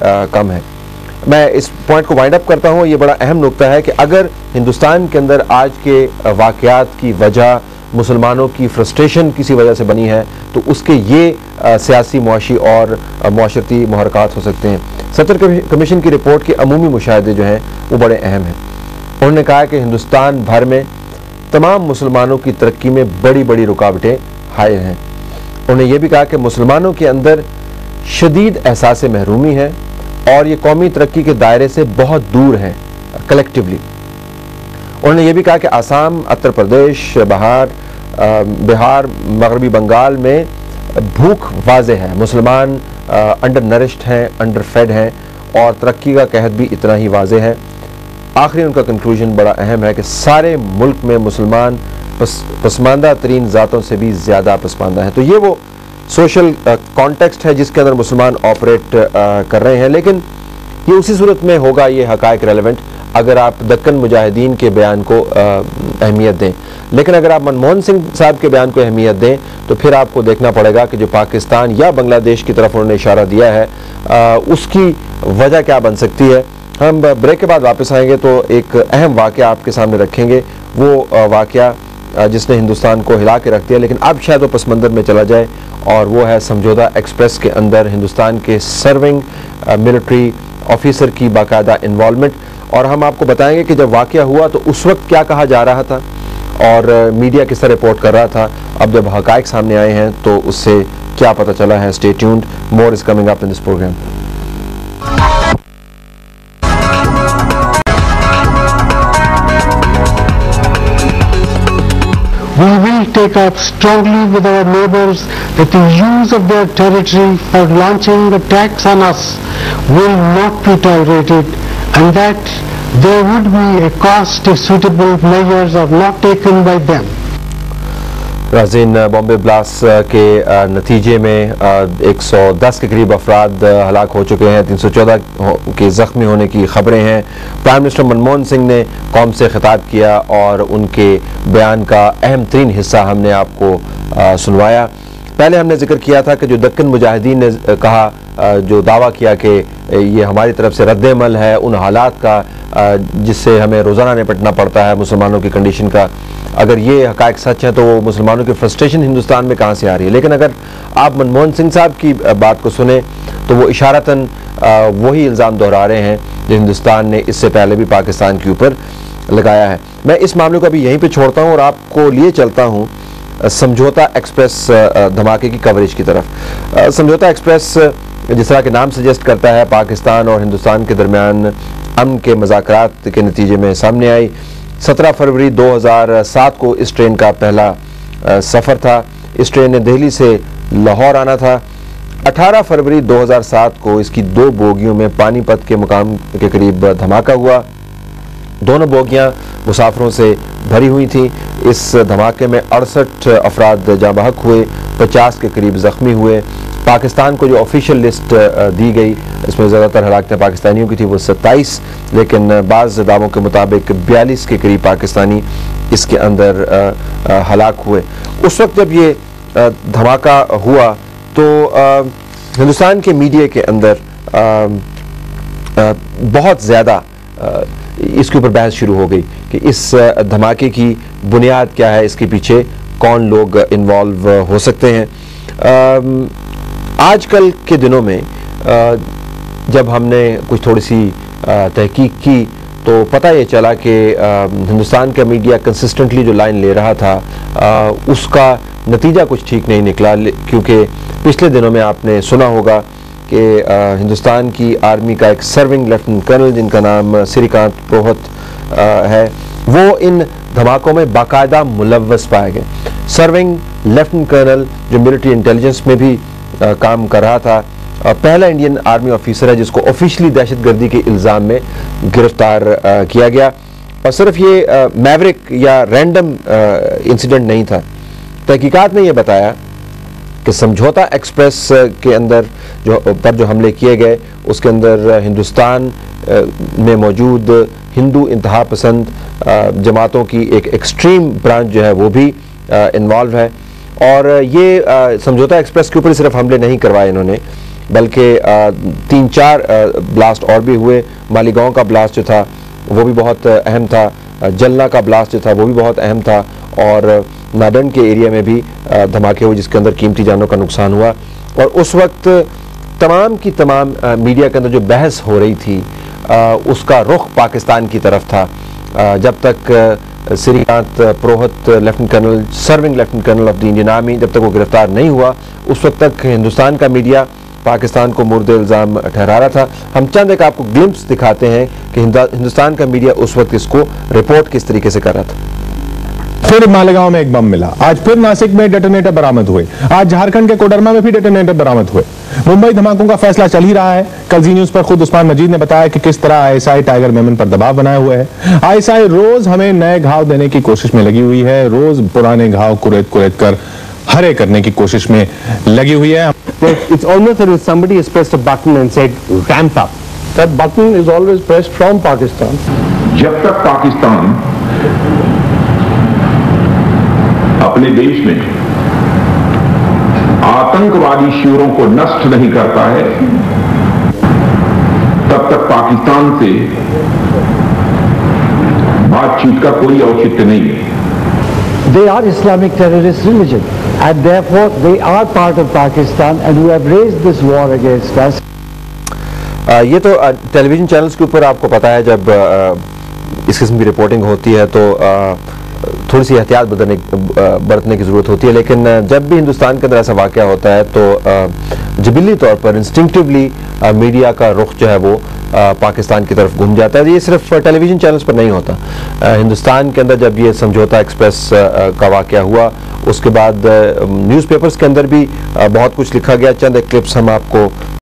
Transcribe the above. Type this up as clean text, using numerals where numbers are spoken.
कम है। मैं इस पॉइंट को वाइंड अप करता हूँ। ये बड़ा अहम नुक्ता है कि अगर हिंदुस्तान के अंदर आज के वाक़यात की वजह मुसलमानों की फ्रस्ट्रेशन किसी वजह से बनी है तो उसके ये सियासी, मुआशी और मुआशरती मुहरकात हो सकते हैं। सत्तर कमीशन की रिपोर्ट के अमूमी मुशाहदे जो हैं वो बड़े अहम हैं। उन्होंने कहा कि हिंदुस्तान भर में तमाम मुसलमानों की तरक्की में बड़ी बड़ी रुकावटें हायल हैं। उन्होंने ये भी कहा कि मुसलमानों के अंदर शदीद एहसास महरूमी है और ये कौमी तरक्की के दायरे से बहुत दूर हैं कलेक्टिवली। उन्होंने ये भी कहा कि आसाम, उत्तर प्रदेश, बिहार, मगरबी बंगाल में भूख वाज़े है, मुसलमान अंडर नरिश्ड हैं, अंडर फेड हैं और तरक्की का कहत भी इतना ही वाज़े है। आखिरी उनका कंक्लूजन बड़ा अहम है कि सारे मुल्क में मुसलमान पसमानदा तरीन ज़ातों से भी ज़्यादा पसमानदा है। तो ये वो सोशल कॉन्टेक्स्ट है जिसके अंदर मुसलमान ऑपरेट कर रहे हैं। लेकिन ये उसी सूरत में होगा ये हक़ाइक़ रेलेवेंट अगर आप दक्कन मुजाहिदीन के बयान को अहमियत दें। लेकिन अगर आप मनमोहन सिंह साहब के बयान को अहमियत दें तो फिर आपको देखना पड़ेगा कि जो पाकिस्तान या बांग्लादेश की तरफ उन्होंने इशारा दिया है उसकी वजह क्या बन सकती है। हम ब्रेक के बाद वापस आएंगे तो एक अहम वाक़या आपके सामने रखेंगे, वो वाक़या जिसने हिंदुस्तान को हिला के रख दिया लेकिन अब शायद वो पस मंज़र में चला जाए, और वो है समझौता एक्सप्रेस के अंदर हिंदुस्तान के सर्विंग मिलिट्री ऑफिसर की बाकायदा इन्वॉल्वमेंट। और हम आपको बताएंगे कि जब वाक़या हुआ तो उस वक्त क्या कहा जा रहा था और मीडिया किस तरह रिपोर्ट कर रहा था। अब जब हक़ाइक़ सामने आए हैं तो उससे क्या पता चला है। Stay tuned, more is coming up in this program. We will take up strongly with our neighbors that the use of their territory for launching attacks on us will not be tolerated, and that there would be a cost if suitable measures are not taken by them. राज़ीन, Bombay blast के नतीजे में 110 के करीब अफराद हलाक हो चुके हैं, 314 के ज़ख्मी होने की ख़बरें हैं। प्राइम मिनिस्टर मनमोहन सिंह ने कौम से खिताब किया और उनके बयान का अहम तरीन हिस्सा हमने आपको सुनवाया। पहले हमने जिक्र किया था कि जो दक्कन मुजाहिदीन ने कहा, जो दावा किया कि ये हमारी तरफ से रद्द-ए-अमल है उन हालात का जिससे हमें रोज़ाना निपटना पड़ता है मुसलमानों की कंडीशन का। अगर ये हक़ाइक़ सच हैं तो वो मुसलमानों की फ्रस्ट्रेशन हिंदुस्तान में कहाँ से आ रही है। लेकिन अगर आप मनमोहन सिंह साहब की बात को सुने तो वो इशारतन वही इल्ज़ाम दोहरा रहे हैं जो हिंदुस्तान ने इससे पहले भी पाकिस्तान के ऊपर लगाया है। मैं इस मामले को अभी यहीं पर छोड़ता हूँ और आपको लिए चलता हूँ समझौता एक्सप्रेस धमाके की कवरेज की तरफ। समझौता एक्सप्रेस जिस तरह के नाम सजेस्ट करता है पाकिस्तान और हिंदुस्तान के दरमियान अमन के मुज़ाकरात के नतीजे में सामने आई। 17 फरवरी 2007 को इस ट्रेन का पहला सफ़र था। इस ट्रेन ने दिल्ली से लाहौर आना था। 18 फरवरी 2007 को इसकी 2 बोगियों में पानीपत के मुकाम के करीब धमाका हुआ। दोनों बोगियां मुसाफिरों से भरी हुई थी। इस धमाके में 68 अफराद जाँ बहक हुए, 50 के करीब ज़ख्मी हुए। पाकिस्तान को जो ऑफिशियल लिस्ट दी गई इसमें ज़्यादातर हलाकतें पाकिस्तानियों की थी, वो 27, लेकिन बाज़ दावों के मुताबिक 42 के करीब पाकिस्तानी इसके अंदर हलाक हुए। उस वक्त जब ये धमाका हुआ तो हिंदुस्तान के मीडिया के अंदर बहुत ज़्यादा इसके ऊपर बहस शुरू हो गई कि इस धमाके की बुनियाद क्या है, इसके पीछे कौन लोग इन्वॉल्व हो सकते हैं। आजकल के दिनों में जब हमने कुछ थोड़ी सी तहकीक की तो पता ये चला कि हिंदुस्तान का मीडिया कंसिस्टेंटली जो लाइन ले रहा था उसका नतीजा कुछ ठीक नहीं निकला, क्योंकि पिछले दिनों में आपने सुना होगा कि हिंदुस्तान की आर्मी का एक सर्विंग लेफ्टिनेंट कर्नल जिनका नाम श्रीकांत प्रोहत है, वो इन धमाकों में बाकायदा मुलव्वस पाए गए। सर्विंग लेफ्टिनेंट कर्नल जो मिलिट्री इंटेलिजेंस में भी काम कर रहा था, पहला इंडियन आर्मी ऑफिसर है जिसको ऑफिशियली दहशतगर्दी के इल्ज़ाम में गिरफ्तार किया गया। और सिर्फ ये मैवरिक या रैंडम इंसिडेंट नहीं था। तहकीकात ने यह बताया कि समझौता एक्सप्रेस के अंदर जो हमले किए गए उसके अंदर हिंदुस्तान में मौजूद हिंदू इंतहा पसंद जमातों की एक एक्सट्रीम ब्रांच जो है वो भी इन्वॉल्व है। और ये समझौता एक्सप्रेस के ऊपर सिर्फ हमले नहीं करवाए इन्होंने, बल्कि 3-4 ब्लास्ट और भी हुए। मालीगांव का ब्लास्ट जो था वो भी बहुत अहम था, जलना का ब्लास्ट जो था वो भी बहुत अहम था, और नादंड के एरिया में भी धमाके हुए जिसके अंदर कीमती जानों का नुकसान हुआ। और उस वक्त तमाम की तमाम मीडिया के अंदर जो बहस हो रही थी उसका रुख पाकिस्तान की तरफ था। जब तक Shrikant Purohit lieutenant colonel, serving lieutenant colonel of the Indian army, जब तक वो गिरफ्तार नहीं हुआ, उस वक्त तक हिंदुस्तान का मीडिया पाकिस्तान को मुर्दे इल्ज़ाम ठहरा रहा था। हम चंद एक आपको ग्लिम्स दिखाते हैं कि हिंदुस्तान का मीडिया उस वक्त इसको रिपोर्ट किस तरीके से कर रहा था। फिर मालेगांव में एक बम मिला, आज फिर नासिक में डेटोनेटर बरामद हुए, आज झारखंड के कोडरमा में भी डेटोनेटर बरामद हुए। मुंबई धमाकों का फैसला चल ही रहा है। कल जी न्यूज पर खुद उस्मान मजीद ने बताया कि किस तरह आईएसआई टाइगर मेमन पर दबाव बनाए हुए है। आईएसआई रोज हमें नए घाव देने की कोशिश में लगी हुई है, रोज पुराने घाव कुरेद कर हरे करने की कोशिश में लगी हुई है। It's almost as if somebody has pressed a button and said ramp up. That button is always pressed from Pakistan. जब तक पाकिस्तान अपने देश में आतंकवादी शिविरों को नष्ट नहीं करता है, तब तक पाकिस्तान से बातचीत का कोई औचित्य नहीं है। They are Islamic terrorist religion, and therefore they are part of Pakistan, and who have raised this war against us. ये तो टेलीविजन चैनल्स के ऊपर आपको पता है, जब इस किस्म की रिपोर्टिंग होती है तो थोड़ी सी एहतियात बरतने की ज़रूरत होती है। लेकिन जब भी हिंदुस्तान के अंदर ऐसा वाक़या होता है तो जबिली तौर पर इंस्टिंक्टिवली मीडिया का रुख जो है वो पाकिस्तान की तरफ घूम जाता है। ये सिर्फ टेलीविज़न चैनल्स पर नहीं होता। हिंदुस्तान के अंदर जब ये समझौता एक्सप्रेस का वाक़या हुआ, उसके बाद न्यूज़पेपर्स के अंदर भी बहुत कुछ लिखा गया। चंद एक क्लिप्स हम आपको